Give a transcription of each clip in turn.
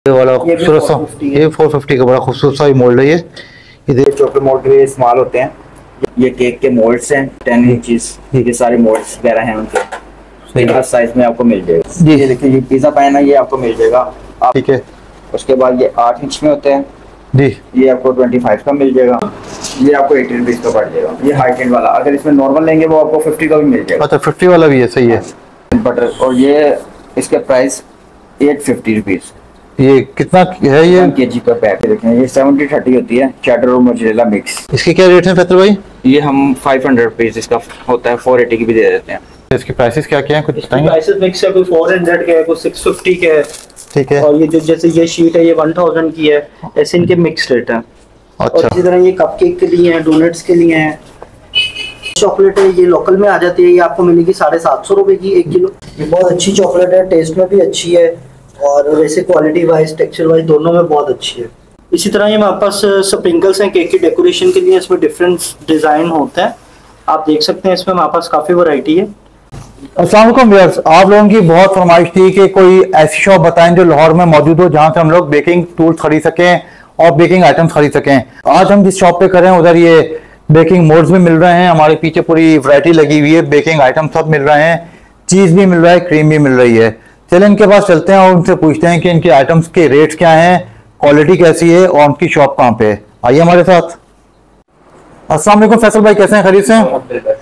ये वाला खूबसूरत सा, ये 450 का बड़ा खूबसूरत सा मोल्ड है। ये चॉकलेट मोल्ड के इस्तेमाल होते हैं। ये केक के मोल्ड्स हैं 10 इंचेस, ये सारे मोल्ड्स वगैरह हैं उनके, हर साइज में आपको मिल जाएगा जी। ये देखिए ये पिज़्ज़ा पैन है, ये आपको मिल जाएगा ठीक है। उसके बाद ये 8 इंच में होते हैं जी, ये आपको 25 का मिल जाएगा। ये आपको 80 रुपीज़ का पड़ जाएगा। ये हाइट एंड वाला, अगर इसमें नॉर्मल लेंगे वो आपको 50 का भी मिल जाएगा। अच्छा 50 वाला भी है, सही है। बटर, और ये इसका प्राइस 850 रुपीज़। ये कितना है? ये 1 kg का पैक देखें, ये 70-30 होती है, चेडर और मोज़रेला मिक्स। इसके क्या रेट है फैसल भाई? ये हम 500 रुपीज़ इसका होता है, 480 की भी दे देते हैं। इसके प्राइसेस क्या क्या हैं, कुछ बताएंगे? प्राइसेस मिक्स है, कोई 400 के है, कोई 650 के है। ठीक है। और ये जो जैसे ये शीट है ये 1000 की है, ऐसे इनके मिक्स रेट है। अच्छा। और इसी तरह ये कपकेक के लिए हैं, डोनट्स के लिए हैं। चॉकलेट है ये लोकल में आ जाती है, ये आपको मिलेगी 750 रुपए की 1 किलो। ये बहुत अच्छी चॉकलेट है, टेस्ट में भी अच्छी है और वैसे क्वालिटी वाइज टेक्सचर वाइज दोनों में बहुत अच्छी है। इसी तरह ये हमारे पास स्प्रिंकल्स हैं केक की डेकोरेशन के लिए, इसमें डिफरेंट डिजाइन होता है, आप देख सकते हैं। इसमें हमारे पास काफी वैरायटी है। अस्सलाम वालेकुम व्यूअर्स, आप लोगों की बहुत फरमाइश थी कि कोई ऐसी शॉप बताएं जो लाहौर में मौजूद हो जहां से हम लोग बेकिंग टूल्स खरीद सकें और बेकिंग आइटम्स खरीद सकें। आज हम जिस शॉप पे करें उधर ये बेकिंग मोड्स भी मिल रहे हैं, हमारे पीछे पूरी वैरायटी लगी हुई है, बेकिंग आइटम सब मिल रहे हैं, चीज भी मिल रहा है, क्रीम भी मिल रही है। चलें इनके पास चलते हैं और उनसे पूछते हैं कि इनके आइटम्स के रेट्स क्या हैं, क्वालिटी कैसी है और उनकी शॉप कहाँ पे है। आइए हमारे साथ। अस्सलाम वालेकुम फैसल भाई, कैसे हैं? खरीद से हैं?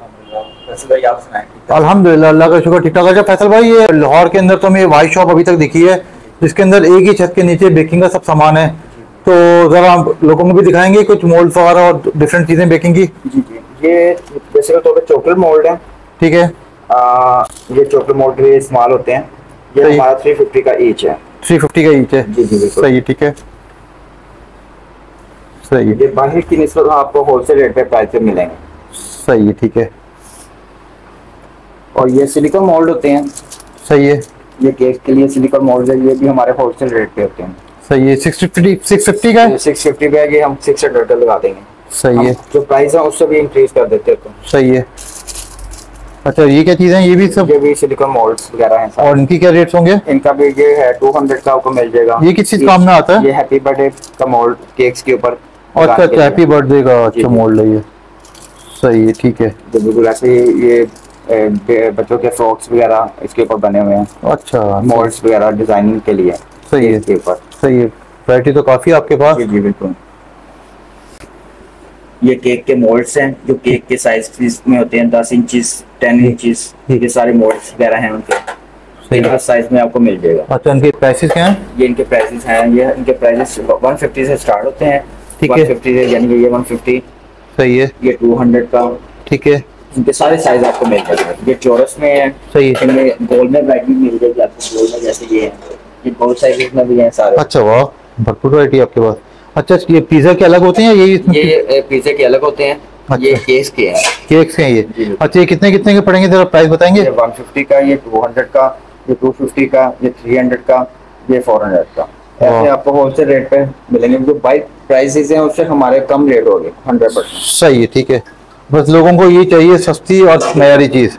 अल्हम्दुलिल्लाह, अल्लाह का शुक्र, ठीक ठाक। अच्छा फैसल भाई, ये लाहौर के अंदर तो हमें वाइट शॉप अभी तक दिखी है जिसके अंदर एक ही छत के नीचे बेकिंग का सब सामान है, तो जरा आप लोगों को भी दिखाएंगे कुछ मोल्ड वगैरह और डिफरेंट चीजें बेकिंग की? जी जी, ये बेसिकली तौर पे चॉकलेट मोल्ड है। ठीक है। ये चॉकलेट मोल्ड के इस्तेमाल होते हैं। ये हमारा 350 का ईच है। 350 का ईच है? जी जी बिल्कुल सही है। ठीक है, सही है। ये बाहर की निस्बत आपको होलसेल रेट पे प्राइस पे मिलेंगे। सही है, ठीक है। और ये सिलिकॉन मोल्ड होते हैं। सही है। ये केक के लिए सिलिकॉन मोल्ड है, ये भी हमारे होलसेल रेट पे होते हैं। सही है। 650 का है? 650 पे है, ये हम 600 का लगा देंगे। सही है। जो प्राइस है उससे भी इंक्रीज कर देते हैं। सही है। अच्छा ये क्या चीज़ है? ये भी सब? ये भी सिलिकॉन मोल्ड्स वगैरह हैं। और इनकी क्या रेट्स होंगे? इनका भी ये है 200 का आपको मिल जाएगा। ये किस चीज काम में आता है? ये हैप्पी बर्थडे का मोल्ड केक्स के ऊपर। अच्छा, हैप्पी बर्थडे का अच्छा मोल्ड है ये। सही है, ठीक है। तो बिल्कुल ऐसे ये बच्चों के फ्रॉक्स वगैरह इसके ऊपर बने हुए हैं। अच्छा, मोल्ड्स वगैरह डिजाइनिंग के लिए। सही है। इसके ऊपर सही है, वैरायटी तो काफी आपके पास। जी बिल्कुल। ये केक के मोल्ड्स हैं जो केक के साइज में होते हैं, 10 इंचेस 10 इंचेस, ये सारे मोल्ड्स वगैरह हैं उनके, हर साइज में आपको मिल जाएगा। अच्छा, इनके प्राइसेस क्या हैं? ये इनके प्राइसेस हैं, ये इनके प्राइसेस 150 से स्टार्ट होते हैं। ठीक है। 150 से, यानी कि ये 150। सही है। ये 200 का। ठीक है। इनके सारे साइज आपको मिल जाएगा। ये चौरस में है। सही है। इनमें गोल में वैरायटी मिल जाएगी आपको, गोल में जैसे ये है, ये बहुत साइज में भी हैं सारे। अच्छा वाह, भरपूर वैरायटी आपके पास। अच्छा, ये पिज्जा के अलग होते हैं या ये पिज्जा के अलग होते हैं? अच्छा। ये केक्स के हैं। केक्स हैं ये? अच्छा, ये कितने कितने के पड़ेंगे, जरा प्राइस बताएंगे? ये 150 का, ये 200 का, ये 250 का, ये 300 का, ये 400 का। ऐसे आपको होलसेल रेट पे मिलेंगे। जो बाई प्राइसेस हैं उससे हमारे कम रेट होंगे 100%। सही है, ठीक है। बस लोगों को ये चाहिए सस्ती और मयारी चीज।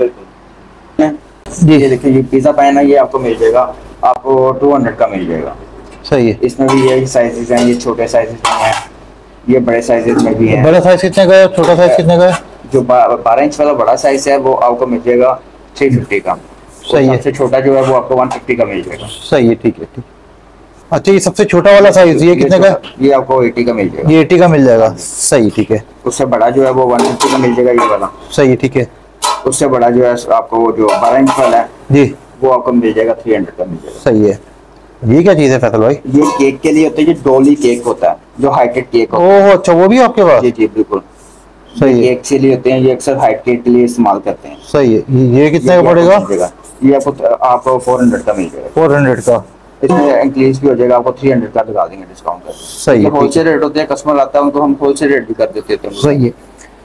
जी, ये देखिए ये पिज़्ज़ा पैन है, ये आपको मिल जाएगा, आपको 200 का मिल जाएगा। सही है। इसमें भी यही साइजेस हैं, ये छोटे साइजेस में हैं, ये बड़े साइजेस में भी हैं। बड़ा साइज कितने का है, छोटा साइज कितने का है? जो 12 इंच वाला बड़ा साइज है वो आपको मिल जाएगा 350 का। सही है। सबसे छोटा जो है वो आपको 150 का मिल जाएगा। सही है, ठीक है, ठीक। अच्छा, ये सबसे छोटा वाला साइज ये कितने का? ये आपको 80 का मिल जाएगा। ये 80 का मिल जाएगा। सही, ठीक है। उससे बड़ा जो है वो 150 का मिल जाएगा, ये वाला। सही है, ठीक है। उससे बड़ा जो है आपको वो जो 12 इंच वाला है जी, वो आपको मिल जाएगा 300 का मिल जाएगा। सही है। ये क्या चीज है फैसल भाई? ये केक के लिए होता है, ये डोली केक होता है, जो हाइटेड केक होता है। ओह अच्छा, वो भी आपके पास? जी जी बिल्कुल। सही है। केक के लिए होते हैं, ये अक्सर हाइट केक के लिए इस्तेमाल करते हैं। सही है। ये कितने का पड़ेगा? ये आपको 400 का मिल जाएगा। 400 का। इसमें इंक्रीज भी हो जाएगा, आपको 300 का लगा देंगे डिस्काउंट कर। सही है। होलसेल रेट होते हैं, कस्टमर आता है उनको हम होलसेल रेट भी कर देते हैं। सही है।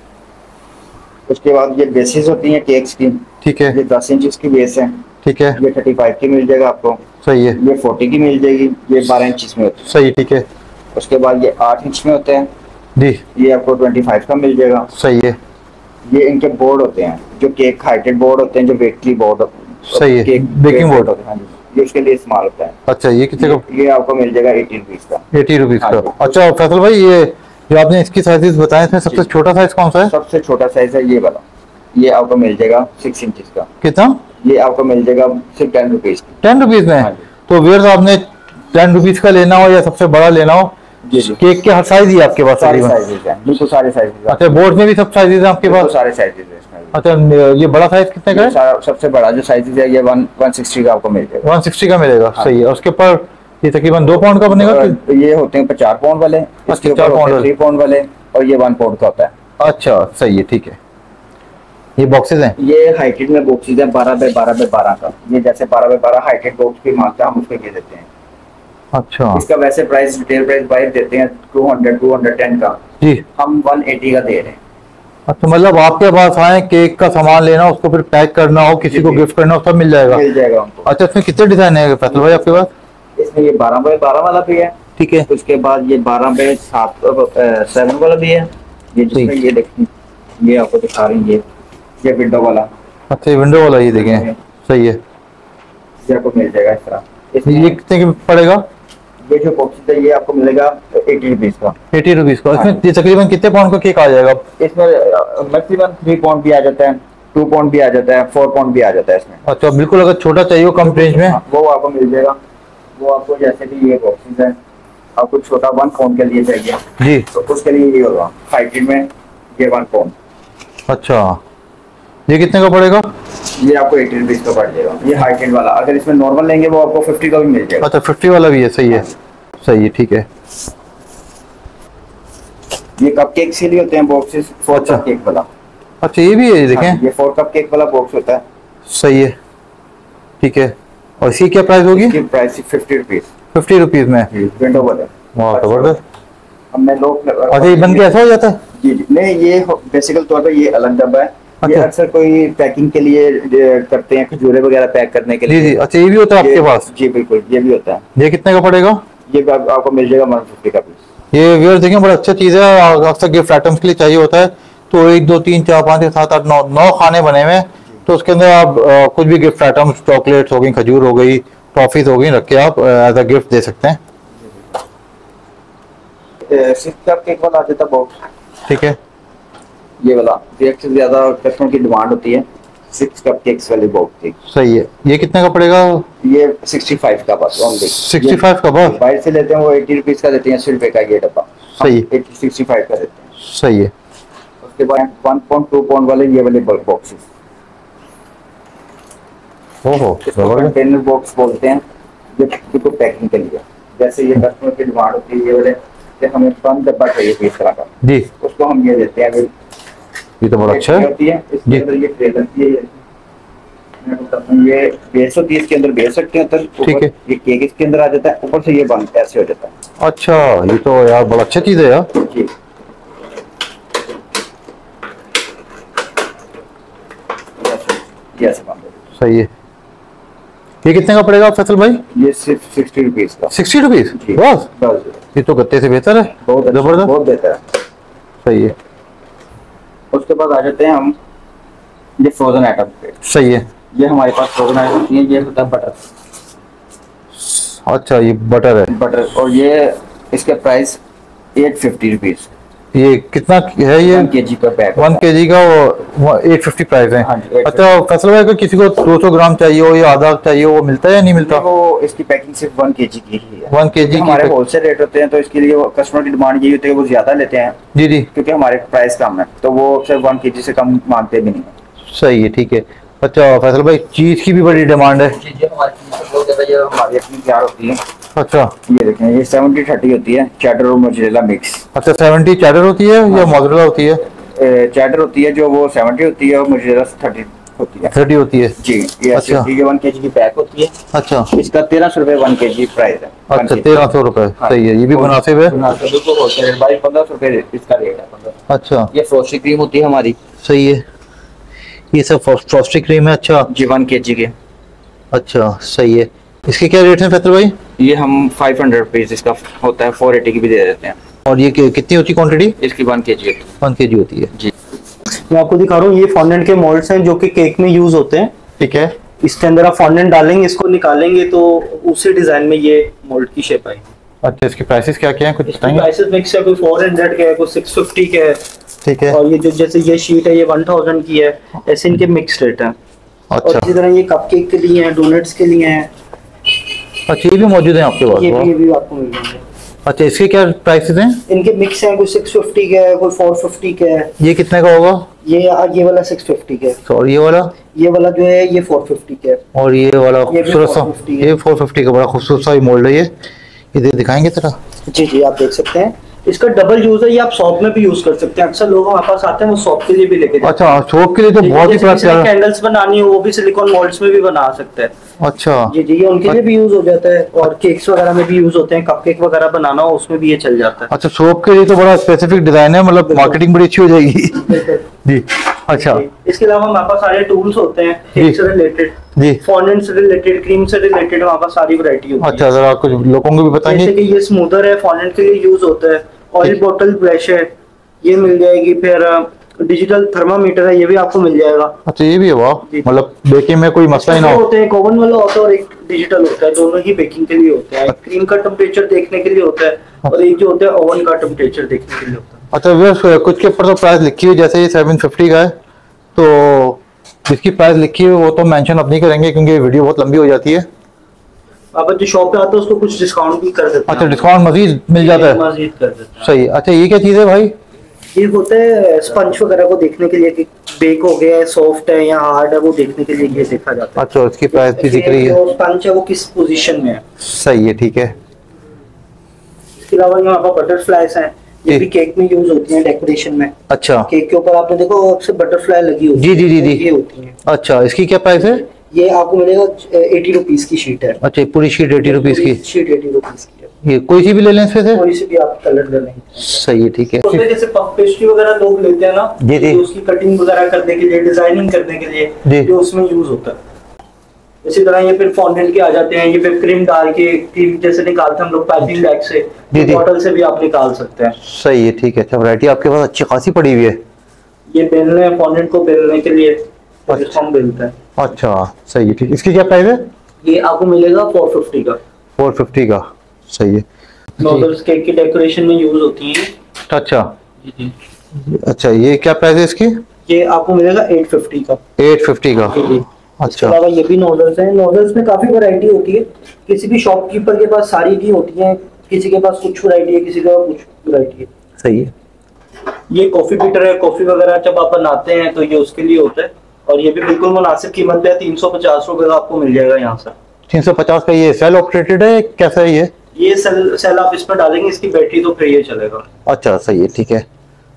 उसके बाद ये बेसिस होती हैं केक्स की। ठीक है। ये 10 इंच की बेस है। ठीक है। ये 35 की मिल जाएगा आपको। सही है। ये 40 की मिल जाएगी, ये 12 इंच में होती है। सही, ठीक है। उसके बाद ये 8 इंच में होते हैं जी, ये आपको 25 का मिल जाएगा। सही है। ये इनके बोर्ड होते हैं, जो केक हाइटेड बोर्ड होते हैं, जो बेकरी बोर्ड। सही है, बेकिंग बोर्ड। हाँ जी, ये उसके लिए इस्तेमाल होता है। अच्छा, ये कितने का? ये आपको मिल जाएगा 80 रुपीज का। 80 रुपीज हाँ का। जी। अच्छा फैसल भाई, ये जो आपने इसकी साइजेस बताए इसमें सबसे छोटा साइज कौन सा है? सबसे छोटा साइज है ये वाला, ये आपको मिल जाएगा 6 इंचज का। कितना? ये आपको मिल जाएगा सिर्फ 10 रुपीज की। 10 रुपीज में? हाँ जी। तो व्यूअर्स, आपने 10 रुपीज का लेना हो या सबसे बड़ा लेना हो, जी जी, केक के हर साइज ही आपके पास सारे तकरीबन? साइजेस हैं, बिल्कुल सारे साइजेस। अच्छा, बोर्ड में भी सब साइजेस हैं आपके बिल्कुल पास? सारे साइजेस हैं इसमें। अच्छा, ये बड़ा साइज कितने का है? सबसे बड़ा जो साइजेस है ये 160 का आपको मिल जाएगा। 160 का मिलेगा। हाँ। सही है। उसके ऊपर ये तकरीबन 2 पाउंड का बनेगा कि? ये होते हैं 50 पाउंड वाले, इसके 50 ऊपर पाउंड 3 पाउंड वाले, और ये 1 पाउंड का होता है। अच्छा सही है, ठीक है। ये बॉक्सेस हैं? ये हाइटेड में बॉक्सेस है 12 बाय 12 बाय 12 का। ये जैसे 12 बाय 12 हाइटेड बॉक्स की मांगता है, हम उसको ये देते हैं। अच्छा इसका वैसे प्राइस रिटेल प्राइस बाहर देते हैं 200 210 का, जी। हम 180 का दे रहे हैं। अच्छा, मतलब आपके पास आए केक का सामान लेना, उसको फिर पैक करना हो, किसी जी, को जी। गिफ्ट करना हो, सब मिल जाएगा? मिल जाएगा हमको। अच्छा, इसमें कितने डिजाइन है फैसल भाई आपके पास? इसमें ये 12 बाय 12 वाला भी है, ठीक है। उसके बाद ये 12 बाय 7 वाला भी है। ये जिसमें ये देखिए, ये आपको दिखा रही है, ये विंडो वाला। अच्छा, ये विंडो वाला, ये देखें। सही है। ये आपको मिल जाएगा इस तरह। ये इसमें कितने का पड़ेगा? ये जो बॉक्स है ये आपको मिलेगा 80 रुपीज का। 80 रुपीज का। हाँ। इसमें ये तकरीबन कितने पाउंड का केक आ जाएगा? इसमें मैक्सिमम 3 पाउंड भी आ जाता है, 2 पाउंड भी आ जाता है, 4 पाउंड भी आ जाता है इसमें। अच्छा, बिल्कुल अगर छोटा चाहिए हो कम रेंज में? हाँ, वो आपको मिल जाएगा। वो आपको जैसे कि ये बॉक्सेस है, आपको छोटा 1 पाउंड के लिए चाहिए जी। तो उसके लिए ये होगा हाइटेड में, ये 1 पाउंड। अच्छा, ये कितने का पड़ेगा? ये आपको 80 रुपीज का पड़ जाएगा, ये हाइटेड वाला। अगर इसमें नॉर्मल लेंगे वो आपको 50 का भी मिल जाएगा। अच्छा, 50 वाला भी है। सही है, सही है, ठीक है। ये कपकेक्स के लिए होते हैं बॉक्सेस, 4 अच्छा। कप केक वाला। अच्छा, ये भी है, ये हाँ, देखें। ये 4 कप केक वाला बॉक्स होता है। सही है, ठीक है। और इसकी क्या प्राइस होगी? इसकी प्राइस 50 रुपीज। 50 रुपीज में? विंडो वाले। वाह, जबरदस्त। हमने लोग। अच्छा, ये बन के ऐसा हो जाता है? जी जी, नहीं ये बेसिकल तौर पे ये अलग डब्बा है। ये अच्छा। अक्सर कोई पैकिंग के लिए करते हैं, खजूरे वगैरह पैक करने के जी लिए। जी। अच्छा, ये भी होता है आपके पास? जी बिल्कुल, ये भी होता है। ये कितने का पड़ेगा? ये आपको मिल जाएगा 150 का पीस। ये व्यूअर्स देखें, बड़ा अच्छा चीज है। अक्सर गिफ्ट आइटम्स के लिए चाहिए होता है। तो 1 2 3 4 5 6 7 8 9 खाने बने हुए हैं। तो उसके अंदर आप कुछ भी गिफ्ट आइटम्स, चॉकलेट्स हो गई, खजूर हो गई, टॉफीज हो गई, रख के आप एज अ गिफ्ट दे सकते हैं। 6 कप केक वाला आ जाता बॉक्स, ठीक है। ये वाला एक से ज्यादा कस्टमर की डिमांड होती है 6 कप केक्स वाले बॉक्स की। सही है। ये कितने का पड़ेगा? ये 65 का बस ओनली। 65 का बस? बाहर से लेते हैं वो 80 रुपीज का देते हैं, 80 रुपए का ये डब्बा। सही। 65 का देते हैं। सही है। उसके बाद 1 पाउंड 2 पाउंड वाले ये वाले बॉक्सेस, ओहो, जबरदस्त। कंटेनर बॉक्स बोलते हैं, ये बिल्कुल पैकिंग के लिए। जैसे ये कस्टमर की डिमांड होती है ये वाले कि हमें बंद डब्बा चाहिए इस तरह का, जी। उसको हम ये देते हैं। ये तो बड़ा अच्छा है। होती है इसके जी। अंदर ये ट्रे लगती है, मैं बताता हूं, ये बेस होती है, इसके अंदर बेस रखते हैं अंदर। ठीक है। ये केक इसके अंदर आ जाता है, ऊपर से ये बंद ऐसे हो जाता है। अच्छा, ये तो यार बड़ा अच्छा चीज है यार। जी। ये ऐसे बंद हो जाता सही है। ये कितने का पड़ेगा फैसल भाई? है। ये सिर्फ 60 रुपीज का। 60 रुपीज जी। बस? बस ये तो गत्ते से बेहतर है। बहुत अच्छा, जबरदस्त। बहुत बेहतर है। सही है। उसके बाद आ जाते हैं हम ये फ्रोजन आइटम पे। सही है। ये हमारे पास फ्रोजन आइटम होती है, ये होता है बटर। अच्छा, ये बटर है। बटर, और ये इसका प्राइस 850 रुपीज। ये कितना है? ये 1 kg का पैक। 1 kg का 850 प्राइस है। हाँ जी, 850। अच्छा फैसल भाई, अगर किसी को 200 ग्राम चाहिए हो या आधा चाहिए हो, वो मिलता है या नहीं मिलता? वो इसकी पैकिंग सिर्फ 1 kg की ही है। 1 kg की हमारे पैक- होलसेल रेट होते हैं, तो इसके लिए कस्टमर की डिमांड यही होती है कि वो ज्यादा लेते हैं, जी जी। क्योंकि हमारे प्राइस कम है, तो वो सिर्फ 1 kg से कम मांगते भी नहीं है। सही है, ठीक है। अच्छा फैसल भाई, चीज की भी बड़ी डिमांड है। जी हमारी चीज़ बहुत ज्यादा ये हमारी अपनी तैयार होती है। अच्छा। ये देखें, ये 70-30 होती है, चेडर और मोज़रेला मिक्स। अच्छा, 70 चैडर होती है या मोज़रेला होती है? चेडर होती है जो वो 70 होती है, और मोज़रेला 30 होती है। 30 होती है। जी, ये ऐसे अच्छा। होती है, ये 1 kg की पैक होती है। अच्छा। इसका 1300 रुपए 1 kg प्राइस है। अच्छा, 1300 रुपए। सही है, ये भी मुनासिब है। बिल्कुल होलसेल रेट, 1500 रुपए इसका रेट है। 1500। अच्छा, ये फ्रोस्टी क्रीम होती है हमारी। सही है। ये सब फ्रॉस्टी क्रीम है। अच्छा जी, 1 kg के। अच्छा, सही है। इसके क्या रेट है फैसल भाई? ये हम 500 रुपीज इसका होता है, 480 की भी दे देते हैं। और ये कितनी होती है क्वांटिटी? इसकी 1 kg। 1 kg होती है। जी। मैं आपको दिखा रहा हूँ, ये फॉन्डेंट के मोल्ड्स हैं जो कि केक में यूज होते हैं। ठीक है। इसके अंदर आप फॉन्डेंट डालेंगे, इसको निकालेंगे तो उसी डिजाइन में ये मोल्ड की शेप आएगी। अच्छा, इसकी प्राइसेस क्या क्या है कुछ बताएंगे? प्राइसेस मिक्स है, कोई 400 के है, कोई 650 के है। ठीक है। और ये जो जैसे ये शीट है ये 1000 की है, ऐसे इनके मिक्स रेट है। अच्छा। और इसी तरह ये कपकेक के लिए हैं, डोनट्स के लिए हैं। अच्छा, ये भी मौजूद है आपके पास? ये भी आपको मिल जाएंगे। अच्छा, इसके क्या प्राइसेस हैं? इनके मिक्स हैं, कोई 650 के है, कोई 450 के है। ये कितने का होगा? ये वाला 650 के है। और ये वाला जो है ये 450 के है। और ये वाला ये भी खूबसूरत सा, 450 है। ये 450 का बड़ा खूबसूरत सा मोल्ड है। ये दिखाएंगे जरा। जी आप देख सकते हैं, इसका डबल यूज है, ये आप शॉप में भी यूज कर सकते हैं। अक्सर लोग हमारे पास आते हैं वो शॉप के लिए भी लेके जाते हैं। अच्छा, शॉप के लिए तो बहुत ही प्यारा। कैंडल्स बनानी हो वो भी सिलिकॉन मोल्ड्स में भी बना सकते हैं। अच्छा जी ये उनके लिए भी यूज हो जाता है, और केक्स वगैरह में भी यूज होते हैं। कपकेक वगैरह बनाना हो उसमें भी ये चल जाता है। अच्छा, शॉप के लिए तो बड़ा स्पेसिफिक डिजाइन है, मतलब मार्केटिंग बड़ी अच्छी हो जाएगी। जी अच्छा। इसके अलावा हमारे पास सारे टूल्स होते हैं, केक से रिलेटेड, जी फॉन्डेंट से रिलेटेड, क्रीम से रिलेटेड, हमारे पास सारी वैरायटी होती है। अच्छा, जरा कुछ लोगों को भी बताएंगे। जैसे कि ये स्मूदर है, फॉन्डेंट के लिए यूज होता है। ऑयल बॉटल ब्रश है, ये मिल जाएगी। फिर डिजिटल थर्मामीटर है, ये भी आपको मिल जाएगा। अच्छा, ये भी है? वाह, मतलब बेकिंग में कोई मसला ही ना हो। होते हैं, एक ओवन वाला होता है और एक डिजिटल होता है, दोनों ही बेकिंग के लिए होता है। क्रीम का टेम्परेचर देखने के लिए होता है और एक जो होता है ओवन का टेम्परेचर देखने के लिए होता है। अच्छा, व्यूअर्स कुछ के ऊपर तो प्राइस लिखी हुई, जैसे ये 750 का है, तो जिसकी प्राइस लिखी है वो तो मेंशन अब नहीं करेंगे क्योंकि वीडियो बहुत लंबी हो जाती है। आप जो शॉप पे आते हैं उसको कुछ डिस्काउंट भी कर देते हैं। अच्छा, डिस्काउंट मजीद मिल जाता है? मजीद कर देते हैं। सही। अच्छा, ये क्या चीज़ है भाई? ये होते हैं स्पंज वगैरह को देखने के लिए कि बेक हो गया है, सॉफ्ट है या हार्ड है, वो देखने के लिए ये देखा जाता है। अच्छा, उसकी प्राइस भी दिख रही है। जो स्पंज है वो किस पोजीशन में है। सही है, ठीक है। इसके अलावा यहाँ पर बटरफ्लाइज हैं, ये भी केक में यूज होती हैं डेकोरेशन में। अच्छा, केक के ऊपर आपने देखो अक्सर बटरफ्लाई लगी होती है। जी ये होती है। अच्छा, इसकी क्या प्राइस है? ये आपको मिलेगा 80 रुपीज की शीट है। अच्छा, पूरी शीट 80 रुपीज की? शीट 80 रुपीज की है। ये कोई सी भी ले लें इसमें से? कोई सी भी आप कलर ले लें। सही है, ठीक है। उसमें जैसे पफ पेस्ट्री वगैरह लोग लेते हैं ना, जी जी, तो उसकी कटिंग वगैरह करने के लिए, डिजाइनिंग करने के लिए जो उसमें यूज होता है। इसी तरह ये फिर फॉन्डेंट के आ जाते हैं, ये फिर क्रीम डाल के, क्रीम जैसे निकालते हैं हम लोग पाइपिंग बैग से, बॉटल से भी आप निकाल सकते हैं। सही है, ठीक है। अच्छा, वैरायटी आपके पास अच्छी खासी पड़ी हुई है। ये बेलने हैं, फॉन्डेंट को बेलने के लिए हम बेलते हैं। अच्छा, सही है, ठीक। इसकी क्या प्राइस है? ये आपको मिलेगा 450 का। 450 का, सही है। नॉजल्स केक की डेकोरेशन में यूज होती हैं। अच्छा जी। अच्छा, ये क्या प्राइस है इसकी? ये आपको मिलेगा 850 का। 850 का, जी। इसके अच्छा। अलावा ये भी नॉजल्स हैं। नॉजल्स में काफी वैरायटी होती है, किसी भी शॉपकीपर के पास सारी भी होती है, किसी के पास कुछ वैरायटी है, किसी के पास कुछ वैरायटी है। सही है। ये कॉफी बीटर है, कॉफी वगैरह जब आप बनाते हैं तो ये उसके लिए होता है, और ये भी बिल्कुल मुनासिब कीमत पे है। 350 रुपए का आपको मिल जाएगा यहाँ से। 350 का। ये सेल ऑपरेटेड है, कैसा है ये? ये सेल आप इसमें डालेंगे, इसकी बैटरी तो फिर ये चलेगा। अच्छा, सही है, ठीक है।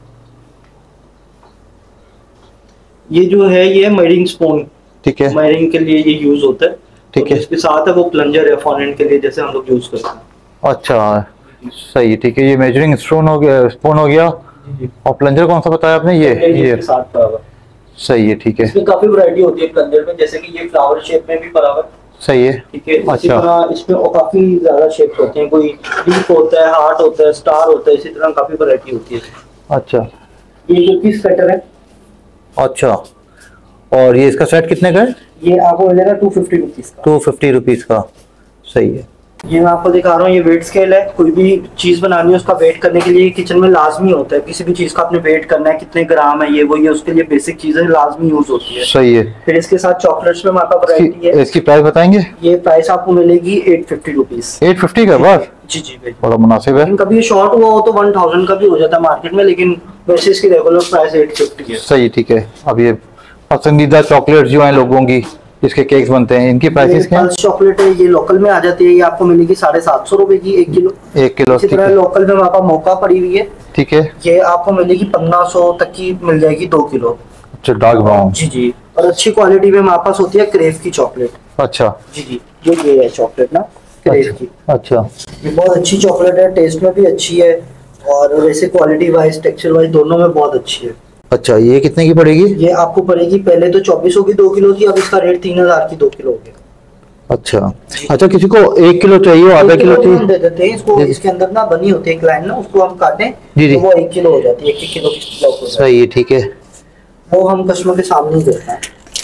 ये जो है ये मेयरिंग स्पून, ठीक है, मेयरिंग के लिए ये यूज होता है। ठीक है। इसके साथ है वो प्लंजर है फॉन्डेंट के लिए, जैसे हम लोग यूज करते हैं। अच्छा, सही है, ठीक है। ये मेजरिंग स्पून हो गया, और प्लंजर कौन सा बताया आपने? ये साथ बराबर। सही है, ठीक है। इसमें काफी वैरायटी होती है प्लंजर में, जैसे कि ये फ्लावर शेप में भी बराबर। सही है, ठीक है। इसी अच्छा। तरह इसमें और काफी ज्यादा शेप्स होते हैं, कोई डीप होता है, हार्ट होता है, स्टार होता है, इसी तरह काफी वैरायटी होती है। अच्छा, ये जो किस कटर है। अच्छा, और ये इसका सेट कितने का है? ये आपको मिलेगा 250 रुपीज का। 250 रुपीज का, सही है। ये मैं आपको दिखा रहा हूँ, ये वेट स्केल है। कोई भी चीज बनानी है उसका वेट करने के लिए किचन में लाजमी होता है। किसी भी चीज का आपने वेट करना है, कितने ग्राम है, ये उसके लिए बेसिक चीजें लाजमी यूज होती है। सही है। फिर इसके साथ चॉकलेट्स में हमारा वैरायटी है। इसकी प्राइस बताएंगे? ये प्राइस आपको मिलेगी 850 रुपीज। 850 का बस? जी बड़ा मुनासिब है। लेकिन कभी शॉर्ट हुआ हो तो 1000 का भी हो जाता है मार्केट में, लेकिन वैसे इसकी रेगुलर प्राइस 850 है। सही, ठीक है। अब ये पसंदीदा चॉकलेट जो हैं लोगों की, जिसके केक्स बनते हैं, इनकी प्राइसेस क्या है? पल्स चॉकलेट है, ये लोकल में आ जाती है। ये आपको मिलेगी 750 रुपए की 1 किलो। 1 किलो, इसी ठीक तरह है। लोकल में वहाँ पर मौका पड़ी हुई है, ठीक है। ये आपको मिलेगी 1500 तक की मिल जाएगी 2 किलो। अच्छा, डार्क ब्राउन। जी। और अच्छी क्वालिटी में हमारे पास होती है क्रेव की चॉकलेट। अच्छा जी, जो ये है चॉकलेट ना, क्रेव की। अच्छा, ये बहुत अच्छी चॉकलेट है, टेस्ट में भी अच्छी है, और वैसे क्वालिटी वाइज, टेक्सचर वाइज दोनों में बहुत अच्छी है। अच्छा, ये कितने की पड़ेगी? ये आपको पड़ेगी, पहले तो 2400 की 2 किलो थी, अब इसका रेट 3000 की 2 किलो हो गया। अच्छा, किसी को 1 किलो चाहिए, आधा किलो चाहिए, हम दे देते हैं इसको। इसके अंदर ना बनी होती है एक लाइन ना, उसको हम काटें तो वो 1 किलो हो जाती है, 1 किलो की ब्लॉक हो जाती है। सही है, ठीक है। वो हम कस्टमर के सामने ही देते हैं।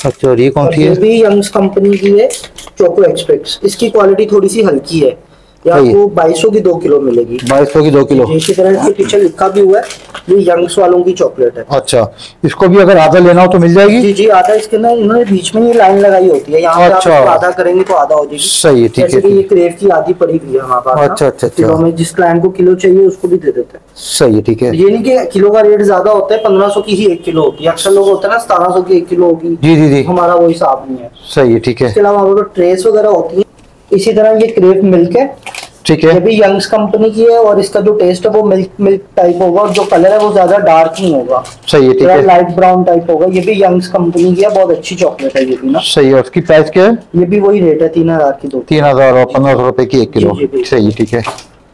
अच्छा, और ये कौन सी ये है? भी यंग्स कंपनी की है, चोको एक्सप्रेस। इसकी क्वालिटी थोड़ी सी हल्की है, ये आपको 2200 की 2 किलो मिलेगी। 2200 की 2 किलो। इसी तरह इसके पीछे लिखा भी हुआ है, ये यंग्स वालों की चॉकलेट है। अच्छा, इसको भी अगर आधा लेना हो तो मिल जाएगी? जी जी, आधा इसके ना इन्होंने बीच में ये लाइन लगाई होती है, यहाँ पे अच्छा। आप आधा करेंगे तो आधा हो जाएगी। सही है, ठीक जैसे है। कि ये क्रेव की आधी पड़ी हुई है हमारे पास ना, अच्छा अच्छा किलो अच्छा, में जिस क्लाइंट को किलो चाहिए उसको भी दे देते हैं। सही है, ठीक है। ये नहीं कि किलो का रेट ज्यादा होता है, 1500 की ही 1 किलो होती है। अक्सर लोग होते हैं ना 1700 की 1 किलो होगी, जी जी जी, हमारा वो हिसाब नहीं है। सही है, ठीक है। इसके अलावा हमारे पास ट्रेस वगैरह होती है। इसी तरह ये क्रेव मिल्क है, ठीक ये है, भी यंग्स कंपनी की है, और इसका जो टेस्ट है वो मिल्क मिल्क टाइप होगा, और जो कलर है वो ज्यादा डार्क नहीं होगा, सही है, ठीक है। लाइट ब्राउन टाइप होगा। ये भी यंग्स कंपनी की है, बहुत अच्छी चॉकलेट है ये भी ना। सही है, उसकी प्राइस क्या है? ये भी वही रेट है, 3000 की 2। 3000 और 1500 रुपए की 1 किलो। जी, जी, जी। सही है, ठीक है।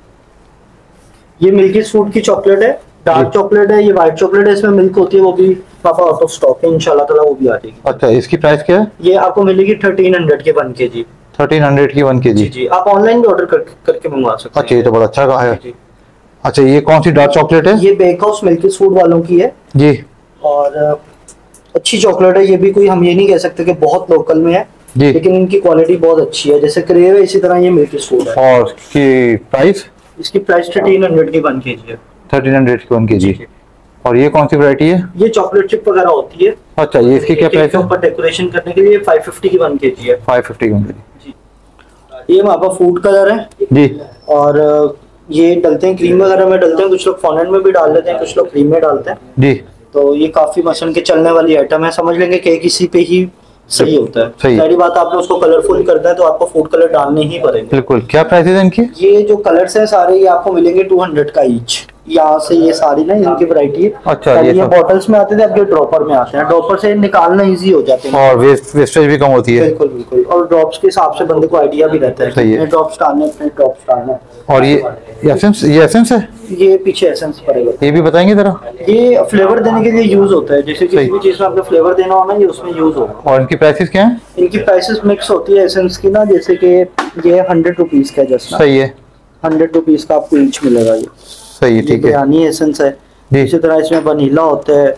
ये मिल्की फ्रूट की चॉकलेट है, डार्क चॉकलेट है, ये व्हाइट चॉकलेट है, इसमें मिल्क होती है, वो भी पापा आउट ऑफ स्टॉक है, इंशाल्लाह ताला वो भी आ जाएगी। अच्छा, इसकी प्राइस क्या है? ये आपको मिलेगी 1300 के 1 kg। 1300 की 1 जी kg। जी, आप ऑनलाइन भी ऑर्डर करके मंगवा सकते अच्छा, ये तो बड़ा अच्छा कहा है। जी, अच्छा, ये कौन सी डार्क चॉकलेट है? ये बेक हाउस मिल्की फूड वालों की है, जी और अच्छी चॉकलेट है। ये भी कोई हम ये नहीं कह सकते कि बहुत लोकल में है, जी, लेकिन इनकी क्वालिटी बहुत अच्छी है। जैसे क्रेव है, इसी तरह ये मिल्की फूड है। और इसकी प्राइस? इसकी प्राइस 1300 की 1 kg है। 1300 की 1 kg। और ये कौन सी वैरायटी है? ये चॉकलेट चिप वगैरह होती है। अच्छा, ये इसकी क्या प्राइस है? ऊपर डेकोरेशन करने के लिए 550 की 1 kg है। 550 की 1 kg। ये हमारे पास फूड कलर है, जी, और ये डलते हैं क्रीम वगैरह में डलते हैं, कुछ लोग फॉन्डेंट में भी डाल लेते हैं, कुछ लोग क्रीम में डालते हैं। जी, तो ये काफी मसन के चलने वाली आइटम है, समझ लेंगे कि किसी पे ही सही होता है। सही। पहली बात, आपने उसको कलरफुल करना है तो आपको फूड कलर डालने ही पड़ेंगे। बिल्कुल। क्या प्राइस है इनकी? ये जो कलर्स हैं सारे, ये आपको मिलेंगे 200 का ईच। यहाँ से ये सारी ना इनकी वैरायटी है। अच्छा, पहले ये ये सब। बॉटल्स में आते थे, अब ये ड्रॉपर में आते हैं। ड्रॉपर से निकालना इजी हो जाते हैं। और वेस्टेज भी कम होती है। बिल्कुल बिल्कुल, और ड्रॉप्स के हिसाब से बंदे को आइडिया भी रहता है सही है। कितने ड्रॉप्स डालने हैं, कितने ड्रॉप्स डालने हैं। और ये एसेंस है? ये पीछे एसेंस पड़ेगा। ये भी बताएंगे जरा। ये फ्लेवर देने के लिए यूज होता है, जैसे किसी सही। भी चीज में आपने फ्लेवर देना हो ना, ये उसमें यूज होगा। और इनकी प्राइसेस क्या है? इनकी प्राइसेस मिक्स होती है एसेंस की ना, जैसे कि ये 100 रुपीज का है जस्ट ना, सही है, 100 रुपीज का आपको ईच मिलेगा। ये सही है, ठीक है। बिरयानी एसेंस है। जी। इसी तरह इसमें वनीला होता है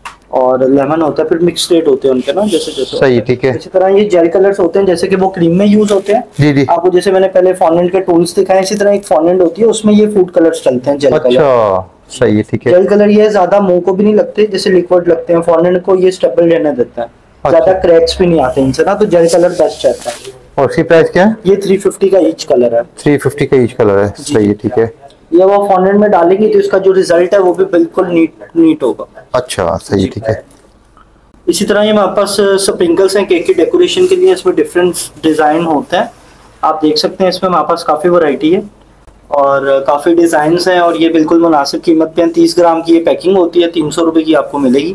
और लेमन होता है, फिर मिक्स रेट होते हैं उनके ना, जैसे जैसे सही है, ठीक है। इसी तरह ये जेल कलर्स होते हैं, जैसे कि वो क्रीम में यूज होते हैं। जी जी। आपको जैसे मैंने पहले फॉन्डेंट के टूल्स दिखाए, इसी तरह एक फॉन्डेंट होती है, उसमें ये फूड कलर्स चलते हैं, जेल कलर। अच्छा, सही है, ठीक है। जेल कलर ये ज्यादा मुंह को भी नहीं लगते, जैसे लिक्विड लगते हैं। फॉन्डेंट को ये स्टेबल रहने देता है, ज्यादा क्रैक्स भी नहीं आते इनसे ना, तो जेल कलर बेस्ट रहता है। और इसकी प्राइस क्या है? ये 350 का ईच कलर है। 350 का ईच कलर है। सही है, ठीक है। ये वो फॉन्डेंट में डालेंगे तो इसका जो रिजल्ट है वो भी बिल्कुल नीट होगा। अच्छा, सही है, ठीक है। इसी तरह ये हमारे पास स्प्रिंकल्स हैं केक की डेकोरेशन के लिए, इसमें डिफरेंट डिजाइन होते हैं, आप देख सकते हैं। इसमें हमारे पास काफी वैरायटी है और काफी डिजाइन्स हैं, और ये बिल्कुल मुनासिब कीमत पे हैं। 30 ग्राम की ये पैकिंग होती है, 300 रुपए की आपको मिलेगी।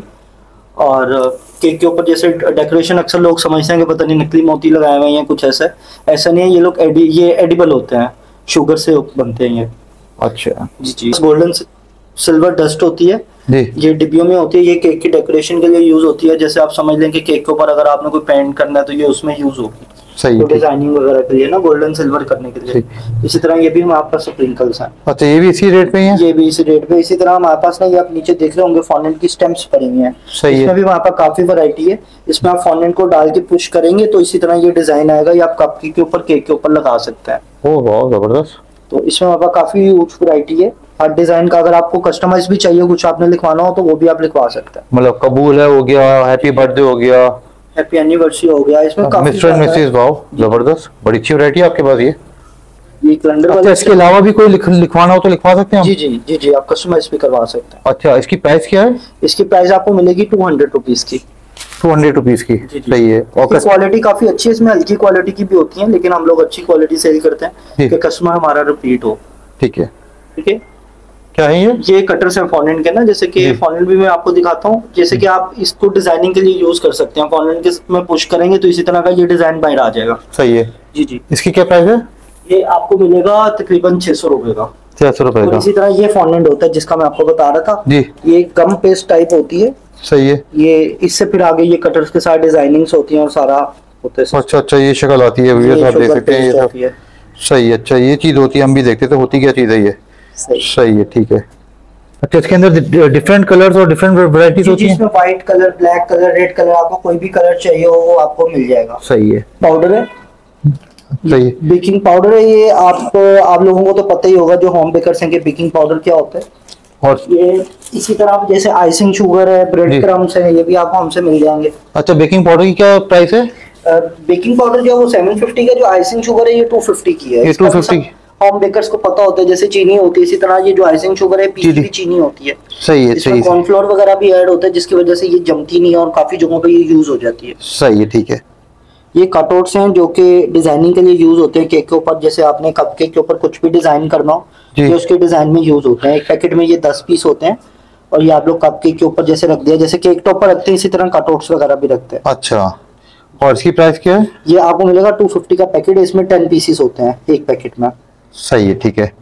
और केक के ऊपर जैसे डेकोरेशन अक्सर लोग समझते हैं कि पता नहीं नकली मोती लगाए हुए हैं कुछ ऐसा, ऐसा नहीं है। ये लोग ये एडिबल होते हैं, शुगर से बनते हैं ये। अच्छा जी जी। गोल्डन सिल्वर डस्ट होती है जी, ये डिब्बियों में होती है, ये केक की डेकोरेशन के लिए यूज होती है। जैसे आप समझ लें कि केक के ऊपर अगर आपने कोई पेंट करना है तो ये उसमें यूज होगी, सही तो है, ठीक। डिजाइनिंग वगैरह के लिए ना, गोल्डन सिल्वर करने के लिए। इसी तरह ये भी हमारे पास स्प्रिंकल्स हैं, अच्छा, ये भी इसी रेट पे ही है? ये भी इसी रेट पे। इसी तरह हमारे पास ना, ये आप नीचे देख रहे होंगे फॉन्डेंट की स्टेम्प्स पड़ी हुई हैं। सही है। इसमें भी हमारे पास काफी वैरायटी है। इसमें आप फॉन्डेंट को डाल के पुश करेंगे तो इसी तरह ये डिजाइन आएगा, ये आप कप के ऊपर केक के ऊपर लगा सकते हैं। ओ बहुत जबरदस्त। तो इसमें हमारे पास काफी वैरायटी है। हर डिजाइन का अगर आपको कस्टमाइज भी चाहिए, कुछ आपने लिखवाना हो तो वो भी आप लिखवा सकते हैं। मतलब कबूल है हो गया, हैप्पी बर्थडे हो गया, हैप्पी एनिवर्सरी हो गया, इसमें काफी मिस्टर एंड मिसेस, वाओ जबरदस्त, बड़ी अच्छी वैरायटी है आपके पास ये। कैलेंडर अच्छा, वाले। इसके अलावा भी कोई लिखवाना हो तो लिखवा सकते हैं हम? जी जी जी जी, आप कस्टमाइज भी करवा सकते हैं। अच्छा, इसकी प्राइस क्या है? इसकी प्राइस आपको मिलेगी 200 रुपीज की। 200 रुपीज की। जी, जी। सही है। और क्वालिटी काफी अच्छी है, इसमें हल्की क्वालिटी की भी होती है, लेकिन हम लोग अच्छी क्वालिटी सेल करते जी। हैं कि कस्टमर हमारा रिपीट हो। ठीक है। ठीक है। क्या है ये कटर्स हैं फॉन्डेंट के ना, जैसे कि जी। फॉन्डेंट भी मैं आपको दिखाता हूँ। जैसे कि आप इसको डिजाइनिंग के लिए यूज कर सकते हैं, फॉन्डेंट के में पुश करेंगे तो इसी तरह का ये डिजाइन बाहर आ जाएगा। सही है। जी जी। इसकी क्या प्राइस है? ये आपको मिलेगा तकरीबन 600 रुपए का। 600 रुपए और का। इसी तरह ये फॉन्डेंट होता है जिसका मैं आपको बता रहा था जी। ये गम पेस्ट टाइप होती है। सही है। ये इससे फिर आगे ये कटर्स के साथ डिजाइनिंग्स होती हैं और सारा होता है। अच्छा अच्छा, ये शक्ल आती है, ये आप देख सकते हैं, ये सब है। सही है। अच्छा, ये चीज होती है, हम भी देखते थे होती क्या चीज है ये। सही। सही है, ठीक है। अच्छा, इसके अंदर डिफरेंट कलर्स और डिफरेंट वैरायटीज होती हैं? जिसमें white colour, black colour, red colour, आपको कोई भी कलर चाहिए हो वो आपको मिल जाएगा। सही है। पाउडर है, सही है। बेकिंग पाउडर है ये। आप लोगों को तो पता ही होगा जो होम बेकर्स हैं कि बेकिंग पाउडर क्या होता है। और ये इसी तरह जैसे आइसिंग शुगर है, ब्रेड क्रम्स है, ये भी आपको हमसे मिल जाएंगे। अच्छा, बेकिंग पाउडर की क्या प्राइस है? बेकिंग पाउडर जो है वो 750 का, जो आइसिंग शुगर है ये 250 की है। ये 250 होम बेकर्स को पता होता है, जैसे चीनी होती है इसी तरह ये जो आइसिंग शुगर है पीसी हुई चीनी होती है। सही है। इसमें सही है। कॉर्नफ्लोर वगैरह भी ऐड होता है जिसकी वजह से ये जमती नहीं है और काफी जगहों पे ये यूज हो जाती है। सही है, ठीक है। ये कटआउट्स हैं जो कि डिजाइनिंग के लिए यूज होते हैं केक के ऊपर। जैसे आपने कपकेक के ऊपर कुछ भी डिजाइन करना हो ये उसके डिजाइन में यूज होते हैं। एक पैकेट में ये 10 पीस होते हैं और ये आप लोग कपकेक के ऊपर जैसे रख दिया, जैसे केक टॉप पर रखते हैं इसी तरह कटआउट्स वगैरह भी रखते हैं। अच्छा, और इसकी प्राइस क्या है? ये आपको मिलेगा 250 का पैकेट है, इसमें 10 पीसेस होते हैं एक पैकेट में। सही है, ठीक है।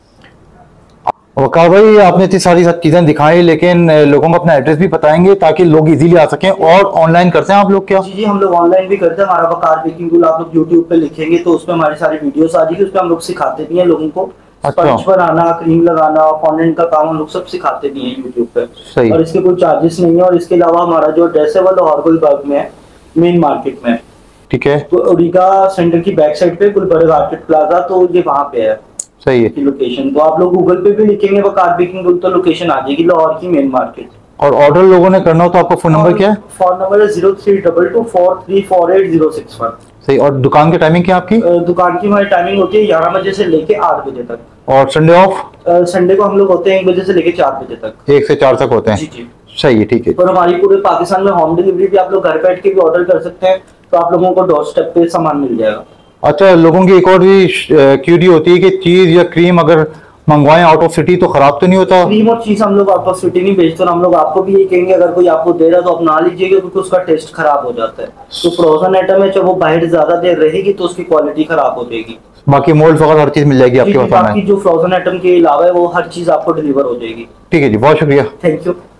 वकार भाई, आपने इतनी सारी सब चीजें दिखाई, लेकिन लोगों को अपना एड्रेस भी बताएंगे ताकि लोग इजीली आ सकें। और ऑनलाइन करते हैं आप लोग क्या? जी, हम लोग ऑनलाइन भी करते हैं। हमारा वकार बेकिंग टूल आप लोग यूट्यूब पे लिखेंगे तो उसमें हमारी सारी वीडियोस आ जाएगी। उसमें हम लोग सिखाते भी हैं लोगों को स्पंज बनाना, क्रीम लगाना, फॉन्डेंट का काम हम लोग सब सिखाते भी हैं यूट्यूब पे। सही। और इसके कोई चार्जेस नहीं है। और इसके अलावा हमारा जो एड्रेस है वो लाहौर गुलबर्ग में है, मेन मार्केट में। ठीक है। तो ओरिगा सेंटर की बैक साइड पे गुलबर्ग आर्किड प्लाजा, तो ये वहाँ पे है। सही है। लोकेशन तो आप लोग गूगल पे भी लिखेंगे वकार बेकिंग टूल तो लोकेशन आ जाएगी लाहौर की मेन मार्केट। और ऑर्डर लोगों ने करना हो तो आपका फोन नंबर क्या है? फोन नंबर है 0322434801। सही। और दुकान की टाइमिंग क्या है आपकी? दुकान की हमारी टाइमिंग होती है 11 बजे से लेके 8 बजे तक। और संडे ऑफ? संडे को हम लोग होते हैं 1 बजे से लेके 4 बजे तक। 1 से 4 तक होते हैं? जी जी। सही है, ठीक है। और हमारी पूरे पाकिस्तान में होम डिलीवरी भी आप लोग घर बैठ के भी ऑर्डर कर सकते हैं तो आप लोगों को डोर स्टेप पे सामान मिल जाएगा। अच्छा, लोगों की एक और भी क्यूरी होती है कि चीज या क्रीम अगर मंगवाएं आउट ऑफ सिटी तो खराब तो नहीं होता? क्रीम और चीज हम लोग आउट ऑफ सिटी नहीं भेजते। हम लोग आपको भी यही कहेंगे अगर कोई आपको दे रहा है तो आप ना लीजिएगा क्योंकि उसका टेस्ट खराब हो जाता है। तो फ्रोजन आइटम है जब वो बाहर ज्यादा देर रहेगी तो उसकी क्वालिटी खराब हो जाएगी। बाकी मोल्ड वगैरह हर चीज मिल जाएगी आपके पास? बाकी जो फ्रोजन आइटम के अलावा है वो हर चीज आपको डिलीवर हो जाएगी। ठीक है जी, बहुत शुक्रिया। Thank you.